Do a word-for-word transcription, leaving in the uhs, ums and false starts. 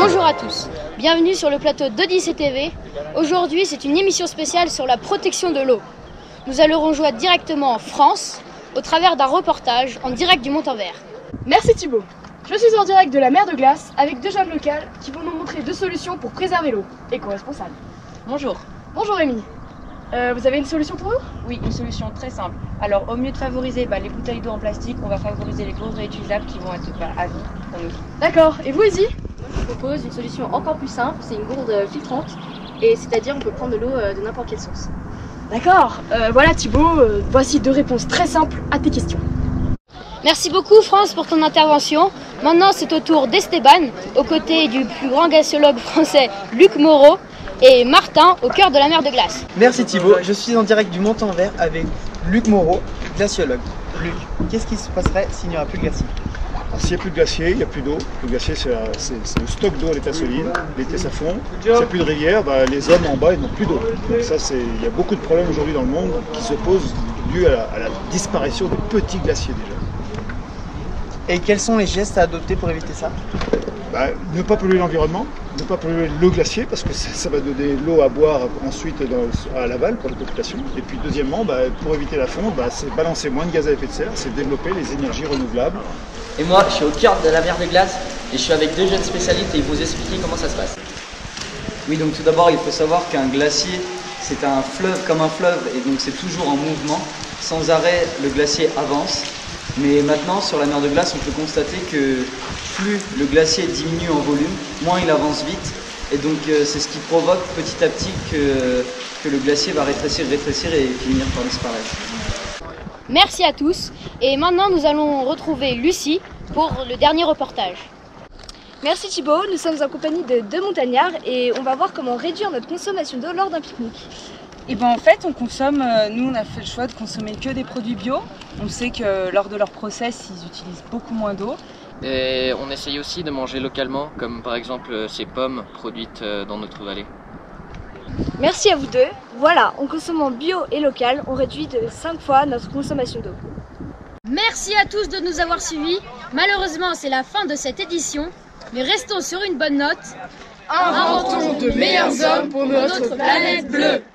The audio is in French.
Bonjour à tous, bienvenue sur le plateau d'Odyssée T V. Aujourd'hui, c'est une émission spéciale sur la protection de l'eau. Nous allons rejoindre directement en France, au travers d'un reportage en direct du Mont-en-Vert. Merci Thibaut. Je suis en direct de la mer de glace avec deux jeunes locales qui vont nous montrer deux solutions pour préserver l'eau, éco-responsable. Bonjour. Bonjour Rémi. Euh, vous avez une solution pour nous? Oui, une solution très simple. Alors, au mieux de favoriser bah, les bouteilles d'eau en plastique, on va favoriser les gourdes réutilisables qui vont être bah, à vie pour nous. D'accord. Et vous, Izzy? Je propose une solution encore plus simple, c'est une gourde filtrante, et c'est-à-dire on peut prendre de l'eau de n'importe quelle source. D'accord. Euh, voilà Thibaut, euh, voici deux réponses très simples à tes questions. Merci beaucoup France pour ton intervention. Maintenant, c'est au tour d'Esteban, aux côtés du plus grand glaciologue français Luc Moreau, et Martin, au cœur de la mer de glace. Merci Thibaut, je suis en direct du Mont-en-Vert avec Luc Moreau, glaciologue. Luc, qu'est-ce qui se passerait s'il n'y aura plus de glacier? S'il n'y a plus de glacier, il n'y a plus d'eau. Le glacier, c'est le stock d'eau à l'état solide. L'été, ça fond. S'il n'y a plus de rivière, bah, les hommes en bas, ils n'ont plus d'eau. Donc ça, il y a beaucoup de problèmes aujourd'hui dans le monde qui se posent dû à la, à la disparition des petits glaciers déjà. Et quels sont les gestes à adopter pour éviter ça? Bah, ne pas polluer l'environnement, ne pas polluer le glacier parce que ça, ça va donner l'eau à boire ensuite dans, à l'aval pour les populations. Et puis deuxièmement, bah, pour éviter la fonte, bah, c'est balancer moins de gaz à effet de serre, c'est développer les énergies renouvelables. Et moi, je suis au cœur de la mer de glace et je suis avec deux jeunes spécialistes et ils vont vous expliquer comment ça se passe. Oui, donc tout d'abord, il faut savoir qu'un glacier, c'est un fleuve comme un fleuve et donc c'est toujours en mouvement. Sans arrêt, le glacier avance. Mais maintenant, sur la mer de glace, on peut constater que plus le glacier diminue en volume, moins il avance vite. Et donc, euh, c'est ce qui provoque petit à petit que, que le glacier va rétrécir, rétrécir et finir par disparaître. Merci à tous. Et maintenant, nous allons retrouver Lucie pour le dernier reportage. Merci Thibaut, nous sommes en compagnie de deux montagnards et on va voir comment réduire notre consommation d'eau lors d'un pique-nique. Et ben en fait, on consomme, euh, nous on a fait le choix de consommer que des produits bio. On sait que lors de leur process, ils utilisent beaucoup moins d'eau. Et on essaye aussi de manger localement, comme par exemple ces pommes produites dans notre vallée. Merci à vous deux. Voilà, en consommant bio et local, on réduit de cinq fois notre consommation d'eau. Merci à tous de nous avoir suivis. Malheureusement, c'est la fin de cette édition, mais restons sur une bonne note. Inventons de meilleurs hommes pour notre planète bleue.